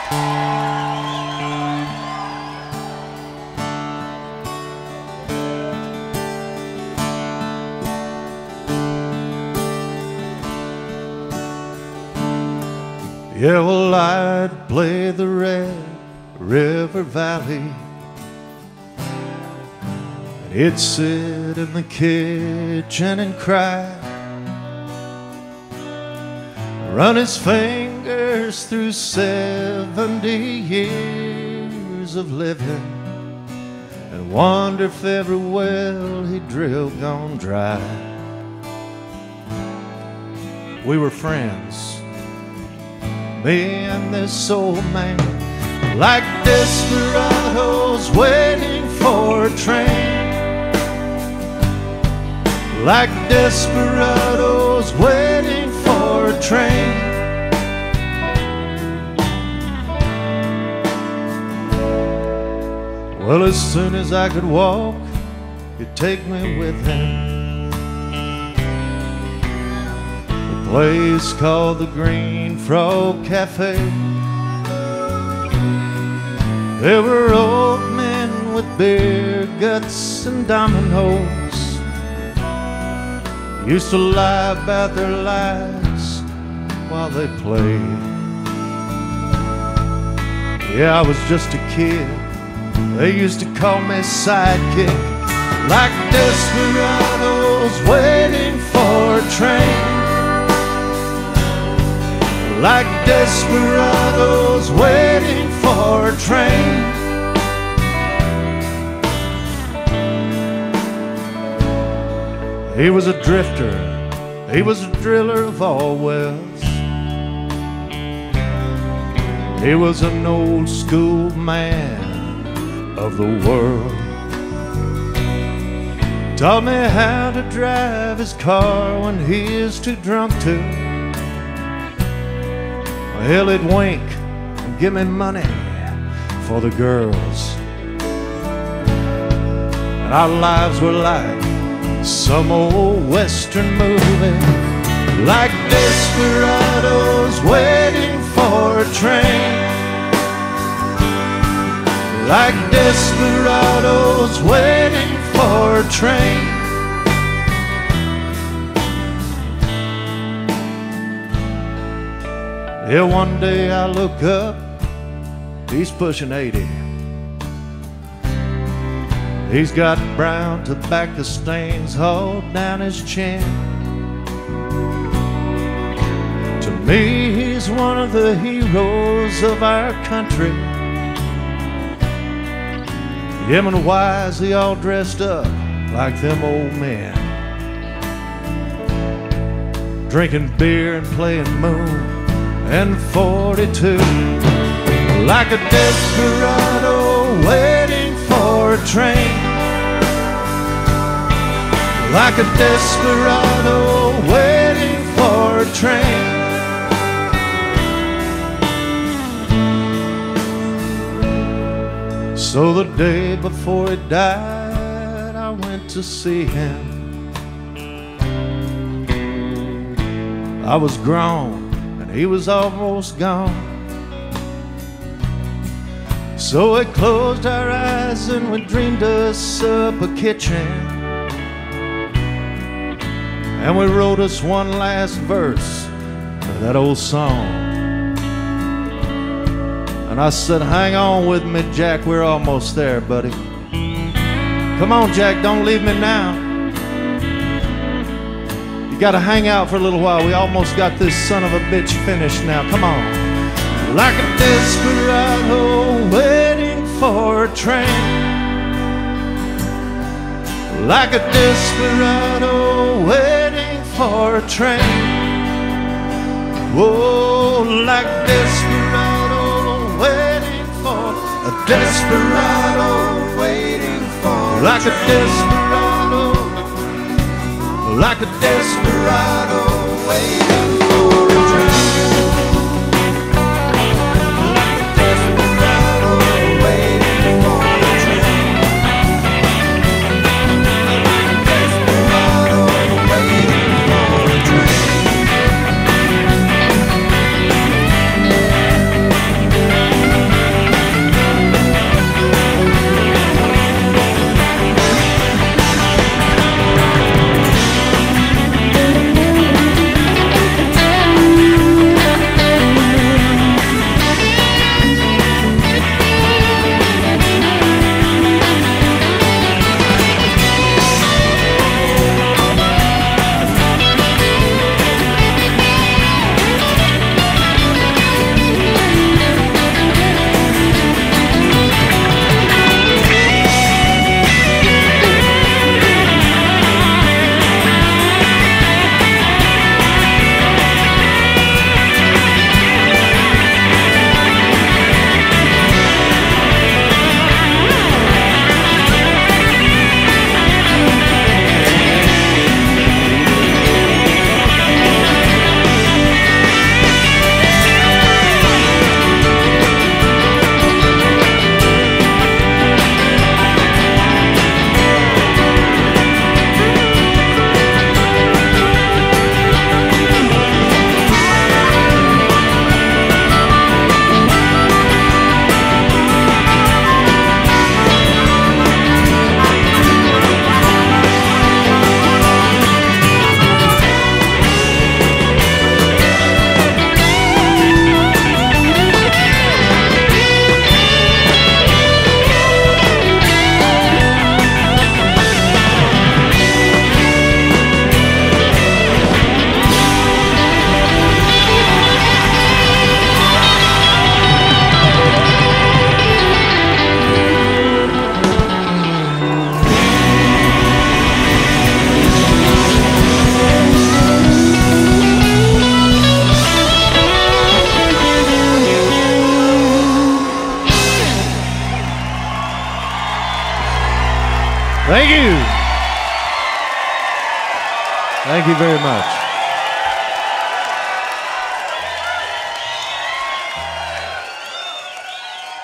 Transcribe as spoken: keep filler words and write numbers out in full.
Yeah, well, I'd play the Red River Valley. He'd sit in the kitchen and cry, run his fingers through seventy years of living, and wonder if every well he drilled gone dry. We were friends, me and this old man, like desperados waiting for a train. Like desperados waiting for a train. Well, as soon as I could walk, he'd take me with him. The place called the Green Frog Cafe. There were old men with beer guts and dominoes, used to lie about their lives while they played. Yeah, I was just a kid. They used to call me sidekick. Like desperados waiting for a train. Like desperados waiting for a train. He was a drifter, he was a driller of all wells. He was an old school man of the world. Taught me how to drive his car when he is too drunk to. Hell, he'd wink and give me money for the girls. And our lives were like some old western movie, like desperados waiting for a train. Like desperados waiting for a train. Yeah, one day I look up, he's pushing eighty. He's got brown tobacco stains all down his chin. To me, he's one of the heroes of our country. Him and Wisey all dressed up like them old men, drinking beer and playing Moon and forty-two. Like a desperado waiting for a train. Like a desperado waiting for a train. So the day before he died, I went to see him. I was grown and he was almost gone. So we closed our eyes and we dreamed us up a kitchen, and we wrote us one last verse of that old song. And I said, hang on with me, Jack, we're almost there, buddy. Come on, Jack, don't leave me now. You gotta hang out for a little while. We almost got this son of a bitch finished now. Come on. Like a desperado waiting for a train. Like a desperado waiting for a train. Whoa, like desperado waiting for a desperado waiting for like a desperado, like a desperado waiting for a train. Thank you. Thank you very much.